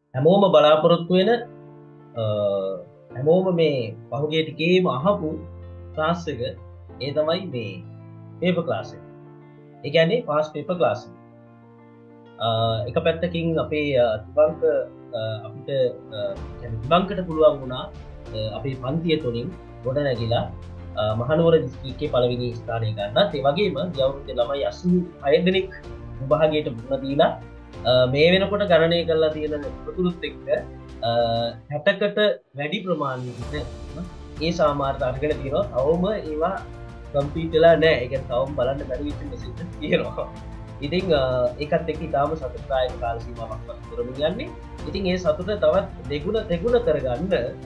හැමෝම බලාපොරොත්තු වෙන හැමෝම මේ පහුගිය ටිකේම අහපු ක්ලාස් එක ඒ තමයි මේ පේපර් ක්ලාස් එක. ඒ කියන්නේ පාස් පේපර් ක්ලාස් එක. එක පැත්තකින් අපේ තිබංක අපිට තිබංකට පුළුවන් වුණා අපේ පන්තිය තුළින් ගොඩ නැගිලා මහනුවර දිස්ත්‍රික්කයේ පළවෙනි ස්ථානය ගන්නත් ඒ වගේම ගෞරවයෙන් ළමයි 86 දෙනෙක් විභාගයට මුහුණ දීලා මේ වෙනකොට ගණනය කරලා තියෙන ප්‍රතුරුත් එක්ක 60කට වැඩි ප්‍රමාණයකට ඒ සාමාර්ථ අරගෙන තියෙනවා. තවම ඒවා කම්ප්ලීට් වෙලා නැහැ. ඒක තවම බලන්න බැරි වෙච්ච මෙසේජ් තියෙනවා. ඉතින් ඒකත් එක්ක ඉතාලම සතුටුදායක කාල සීමාවක් කරමින් යන්නේ. ඉතින් ඒ සතුට තවත් දෙගුණ කරගන්න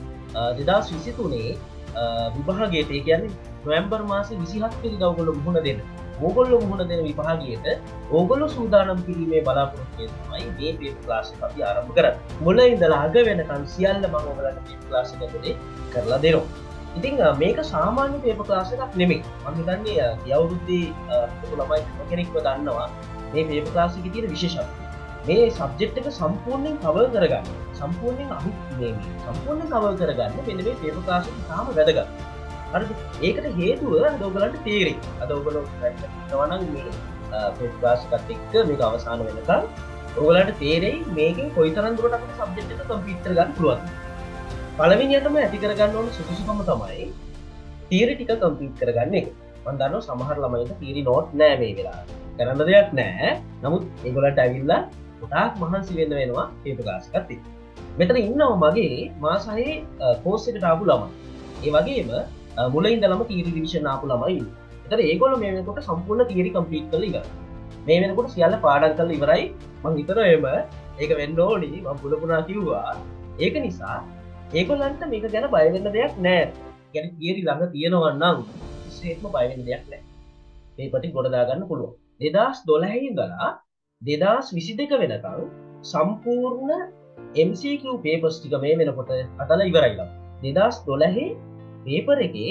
2023 විභාගයට ඒ කියන්නේ නොවැම්බර් මාසේ 27 වෙනිදා ඔයගොල්ලෝ මුහුණ දෙන්න. ඕගොල්ලෝ මුහුණ දෙන විභාගයට ඕගොල්ලෝ සූදානම් කිරීමේ බලාපොරොත්තුවෙන් තමයි මේ පේපර් ක්ලාස් එක අපි ආරම්භ කරන්නේ. මුල ඉඳලා අග වෙනකන් සියල්ල මම ඔයගලන්ට පේපර් ක්ලාස් එක ඇතුලේ කරලා දෙනවා. ඉතින් මේක සාමාන්‍ය පේපර් ක්ලාස් එකක් නෙමෙයි. මම හිතන්නේ ගියවුරුද්දේ හිටපු ළමයි කෙනෙක්ව දන්නවා මේ පේපර් ක්ලාස් එකේ තියෙන විශේෂත්වය. මේ සබ්ජෙක්ට් එක සම්පූර්ණයෙන් කවර් කරගන්න. සම්පූර්ණයෙන් සම්පූර්ණයෙන් කවර් කරගන්න මෙන්න මේ පේපර් ක්ලාස් එක තාම වැදගත්. හරිද? ඒකට හේතුව අද ඔයගලන්ට තේරෙයි. අද ඔයගොල්ලෝ කරනවා නම් මේ පේපර් ක්ලාස් එකත් එක්ක මේක අවසන් වෙනකන් ඔයගලන්ට තේරෙයි මේකෙන් කොයිතරම් දුරට අපිට සබ්ජෙක්ට් එක කම්ප්ලීට් කරගන්න පුළුවන්. පළවෙනියටම ඇති කරගන්න ඕන සුදුසුකම තමයි තියරි ටික කම්ප්ලීට් කරගන්න එක. මම දන්නවා සමහර ළමයින්ට තියරි නෝට් නෑ මේ වෙලාවේ. කරන්න දෙයක් නෑ. නමුත් ඒගොල්ලන්ට ඇවිල්ලා ගොඩාක් මහන්සි වෙන්න වෙනවා පේපර් ක්ලාස් එකත් එක්ක. මෙතන ඉන්නවා මගේ මාස 6 කෝස් එකට ආපු ළමයි. ඒ වගේම මුල ඉඳලම තියරි රිවිෂන් ආපු ළමයි ඉන්නවා. ඒතර ඒගොල්ලෝ මේ වෙනකොට සම්පූර්ණ තියරි කම්ප්ලීට් කරලා ඉවරයි. මේ වෙනකොට සියල්ල පාඩම් කරලා ඉවරයි. මම හිතනවා එහෙම ඒක වෙන්න ඕනි. මම පුලුණා කිව්වා. ඒක නිසා ඒගොල්ලන්ට මේක ගැන බය වෙන්න දෙයක් නැහැ. يعني තියරි ළඟ තියෙනවා නම් විශේෂයෙන්ම බය වෙන්න දෙයක් නැහැ. මේ පිටින් ගොඩ දා ගන්න පුළුවන්. 2012 ඉඳලා 2022 වෙනකන් සම්පූර්ණ MCQ papers ටික මේ වෙනකොට අදලා ඉවරයිලා. 2012 පේපර් එකේ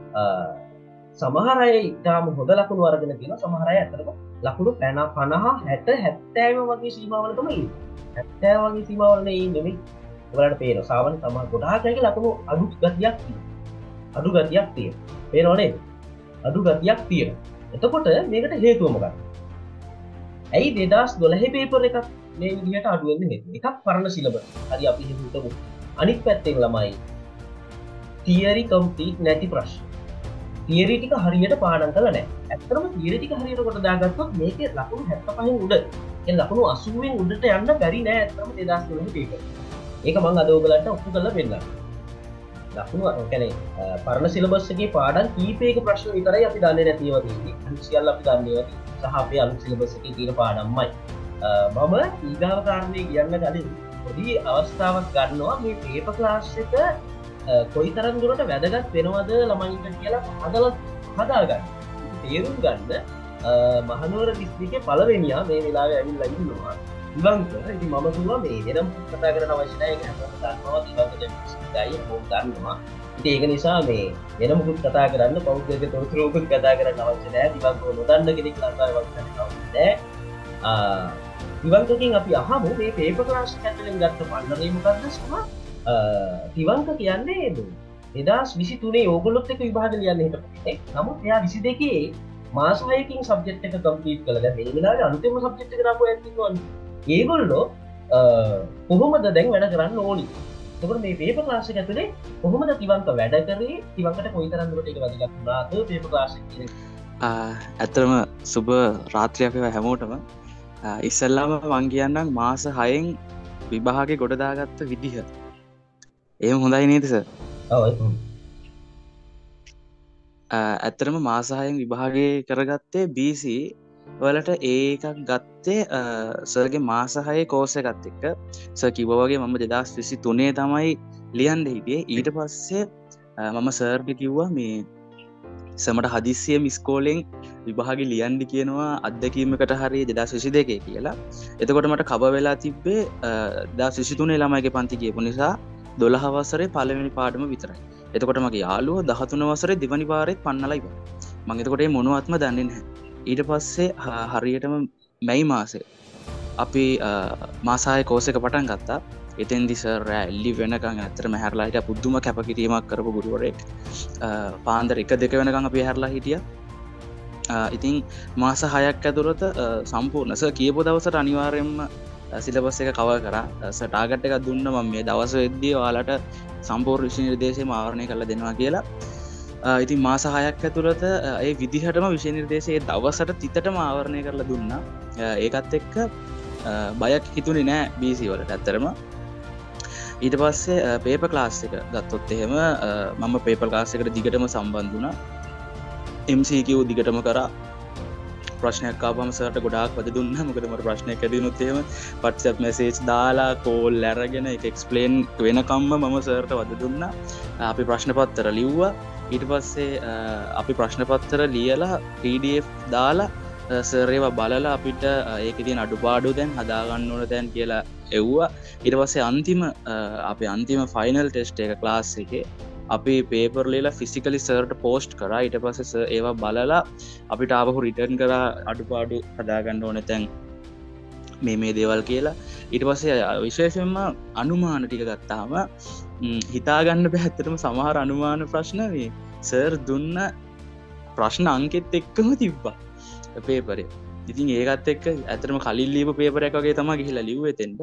සමහර අය ඉතාම හොඳ ලකුණු අරගෙන තියෙනවා. සමහර අය අතරම ලකුණු 50 60 70 වගේ සීමාවල තමයි ඉන්නේ. 70 වගේ සීමාවල නේ ඉන්නේ මේ. ඔයාලට පේනවා සාමාන්‍ය තමයි ගොඩාක් අයගේ ලකුණු අඩු ගතියක් තියෙනවා. අඩු ගතියක් තියෙනවා. පේනව නේද? අඩු ගතියක් තියෙනවා. එතකොට මේකට හේතුව මොකක්ද? ඇයි 2012 පේපර් එකක් මේ විදිහට අඩු වෙන්නේ හේතුව? එකක් පරණ සිලබස්. හරි අපි හිතුවමු. අනිත් පැත්තෙන් ළමයි තියරි කම්ප්ලීට් නැති ප්‍රශ්න. තියරි ටික හරියට පාඩම් කරලා නැහැ. ඇත්තටම තියරි ටික හරියට කොට දාගත්තොත් මේකේ ලකුණු 75න් උඩ. ඒ ලකුණු 80න් උඩට යන්න බැරි නෑ ඇත්තටම 2012 පේපර්. ඒක මම අද ඔයගලන්ට ඔප්පු කරලා පෙන්නන්නම්. ලකුණු කියන්නේ පරණ සිලබස් එකේ පාඩම් කීපයක ප්‍රශ්න විතරයි අපි දන්නේ නැති ඒවා තියෙන්නේ. අනිත් සියල්ල අපි දන්නේ ඒවා සහ අපේ අලුත් සිලබස් එකේ තියෙන පාඩම්මයි. මම ඊගාව කාරණේ කියන්න කලින් පොඩි අවස්ථාවක් ගන්නවා මේ පේපර් ක්ලාස් එක කොයිතරම් දුරට වැදගත් වෙනවද ළමයින්ට කියලා හදාගන්න. තේරුම් ගන්න මහනුවර දිස්ත්‍රික්කයේ පළවෙනියා මේ වෙලාවේ ඇවිල්ලා ඉන්නවා. දිවංක. ඉතින් මම කිව්වා මේ වෙනම කතා කරන්න අවශ්‍ය නැහැ. ඒක හැමෝම දන්නවා. දිවංක දැන් ඉස්සරහයි මොකක්ද දන්නවා. ඉතින් ඒක නිසා මේ වෙනමකුත් කතා කරන්න පෞද්ගලික තොරතුරුකුත් කතා කරන්න අවශ්‍ය නැහැ. දිවංක නොදන්න කෙනෙක් ලංකාවේ වගේ කරන්න අවශ්‍ය නැහැ. දිවංකකින් අපි අහමු මේ පේපර් ක්ලාස් එක ඇතුලෙන් ගත්ත පන්නරේ මොකක්ද සහ දිවංක කියන්නේ 2023 ඕගොල්ලොත් එක්ක විභාග ලියන්න හිටපු. නමුත් එයා 22 මාස 6කින් සබ්ජෙක්ට් එක කම්ප්ලීට් කළා. දැන් මේ වෙලාවේ අලුතෙන්ම සබ්ජෙක්ට් එකට ආපු අයත් ඉන්නවනේ. ඒගොල්ලෝ කොහොමද දැන් වැඩ කරන්න ඕනි? එතකොට මේ පේපර් ක්ලාස් එක ඇතුලේ කොහොමද තිවංක වැඩ කරේ? තිවංකට කොයිතරම් දුරට ඒක වැදගත් වුණාද පේපර් ක්ලාස් එක කියන්නේ? ඇත්තටම සුබ රාත්‍රියක් වේවා හැමෝටම. ඉස්සෙල්ලාම මං කියන්නම් මාස 6න් විභාගේ ගොඩ දාගත්ත විදිහ. එහෙම හොඳයි නේද සර්? ඔව්. ඇත්තටම මාස 6න් විභාගේ කරගත්තේ BC වලට ඒකක් ගත්තේ සර්ගේ මාස 6 කෝස් එකත් එක්ක. සර් කිව්වා වගේ මම 2023 තමයි ලියන්න හිටියේ. ඊට පස්සේ මම සර්ගේ කිව්වා මේ සමට හදිස්සියම ඉස්කෝලෙන් විභාගේ ලියන්න කියනවා අත්දැකීමකට හරි 2022 කියලා. එතකොට මට කබ වෙලා තිබ්බේ 2023 ළමයිගේ පන්ති කියපු නිසා 12 වසරේ පළවෙනි පාඩම විතරයි. එතකොට මගේ යාළුවෝ 13 වසරේ දෙවනි පාරෙත් පන්නලා ඉවරයි. මම එතකොට ඒ මොනවත්ම දන්නේ නැහැ. ඊට පස්සේ හරියටම මැයි මාසේ අපි මාසාය කෝසක පටන් ගත්තා. එතෙන්දි සර් එල්ලි වෙනකං ඇතරම හැරලා හිටිය පුද්දුම කැපකිරීමක් කරපු ගුරුවරෙක්. පාන්දර 1-2 වෙනකං අපි හැරලා හිටිය. ඉතින් මාස 6ක් ඇතුළත සම්පූර්ණ සර් කියපු දවසට අනිවාර්යයෙන්ම සිලබස් එක කවර් කරා. සර් ටාගට් එකක් දුන්න මම මේ දවස් වෙද්දී ඔයාලට සම්පූර්ණ විෂය නිර්දේශයම ආවරණය කරලා දෙනවා කියලා. ඉතින් මාස 6ක් ඇතුළත ඒ විදිහටම විෂය නිර්දේශයේ දවසට තිතටම ආවරණය කරලා දුන්නා. ඒකත් එක්ක බයක් හිතුනේ නෑ BC වලට ඇත්තරම. ඊට පස්සේ පේපර් ක්ලාස් එක ගත්තොත් එහෙම මම පේපර් ක්ලාස් එකට දිගටම සම්බන්ධ වුණා. MCQ දිගටම කරා. ප්‍රශ්නයක් ආවම සර්ට ගොඩාක් වද දුන්නා. මොකද මට ප්‍රශ්නයක් ඇදිනුත් එහෙම WhatsApp message දාලා කෝල් අරගෙන ඒක එක්ස්ප්ලেইন වෙනකම්ම මම සර්ට වද දුන්නා. අපි ප්‍රශ්න පත්‍ර ලිව්වා. ඊට පස්සේ අපි ප්‍රශ්න පත්‍ර ලියලා PDF දාලා සර් ඒවා බලලා අපිට ඒකේ තියෙන අඩුපාඩු දැන් හදාගන්න ඕන දැන් කියලා එව්වා. ඊට පස්සේ අපේ අන්තිම ෆයිනල් ටෙස්ට් එක ක්ලාස් එකේ අපි පේපර් ලියලා ෆිසිකලි සර්ට පෝස්ට් කරා. ඊට පස්සේ සර් ඒවා බලලා අපිට ආපහු රිටර්න් කරා අඩුපාඩු හදාගන්න ඕන දැන් මේ දේවල් කියලා. ඊට පස්සේ විශේෂයෙන්ම අනුමාන ටික ගත්තාම හිතාගන්න බෑ ඇත්තටම සමහර අනුමාන ප්‍රශ්න මේ සර් දුන්න ප්‍රශ්න අංකෙත් එක්කම තිබ්බා පේපරේ. ඉතින් ඒකත් එක්ක ඇත්තටම කලින් ලියපු පේපර් එකක් වගේ තමයි ගිහිල්ලා ලිව්වේ එතෙන්ට.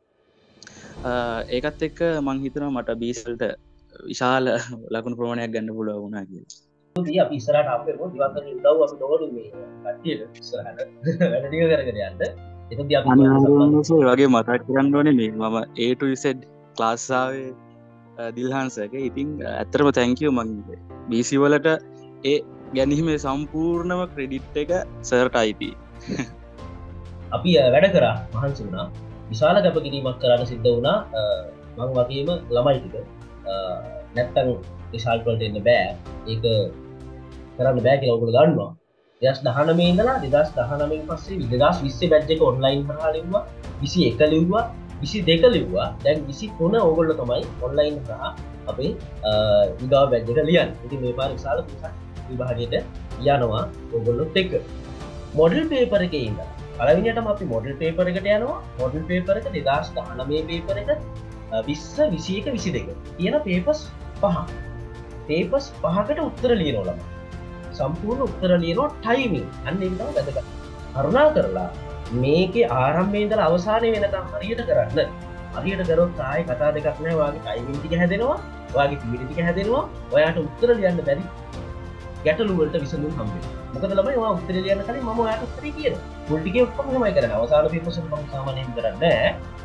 ඒකත් එක්ක මං හිතනවා මට බීසල්ට විශාල ලකුණු ප්‍රමාණයක් ගන්න පුළුවන් වුණා කියලා. ඉතින් අපි ඉස්සරහට අපේම දිවකරේ උදව් අපි දවලු මේ කට්ටියට ඉස්සරහට වැඩ ටික කරගෙන යන්න. ඒකදී අපි වගේ මතක් කරන්න ඕනේ මේ මම A to Z ක්ලාස් ආවේ දිල්හාන්සර්ගේ. ඉතින් ඇත්තටම thank you මං BC වලට ඒ ගැනීමේ සම්පූර්ණම ක්‍රෙඩිට් එක සර්ට අයිති. අපි වැඩ කරා මහන්සි වුණා. විශාල කැපකිරීමක් කරන්න සිද්ධ වුණා. මම වගේම ළමයි ටික නැත්තම් රිසල්ට් වලට එන්න බෑ. ඒක කරන්න බෑ කියලා ඔයගොල්ලෝ දන්නවා. 2019 ඉඳලා 2019 පස්සේ 2020 බැච් එක ඔන්ලයින් කරලා ලිව්වා. 21 ලිව්වා. 22 ලිව්වා. දැන් 23 ඕගොල්ලෝ තමයි ඔන්ලයින් කරා අපේ ඊගා බැච් එක ලියන්නේ. ඉතින් මේ පාර විශාල පිටක් විභාගයට යනවා ඔයගොල්ලොත් එක්ක. මොඩල් පේපර් එකේ ඉඳලා පළවෙනියටම අපි මොඩල් පේපර් එකට යනවා. මොඩල් පේපර් එක 2019 පේපර් එක 20 21 22 කියන පේපර්ස් 5. පේපර්ස් 5කට උත්තර ලියනවා ළමයි. සම්පූර්ණ උත්තර ලියනවා ටයිමින්. අන්න ඒක තමයි වැදගත්. කරුණා කරලා මේකේ ආරම්භයේ ඉඳලා අවසානයේ වෙනකම් හරියට කරන්න. හරියට කරොත් ආයේ කතා දෙකක් නැහැ. ඔයාගේ ටයිමින් ටික හැදෙනවා. ඔයාගේ තියරි ටික හැදෙනවා. ඔයාට උත්තර ලියන්න බැරි ගැටලු වලට විසඳුම් හම්බ වෙනවා. මොකද ළමයි ඔයා උත්තර ලියන්න කලින් මම ඔයාට උත්තරේ කියනවා. මුල් ටිකේ ඔක්කොම තමයි කරන්නේ. අවසාන පේපර්ස් වල මම සාමාන්‍යයෙන් කරන්නේ නැහැ.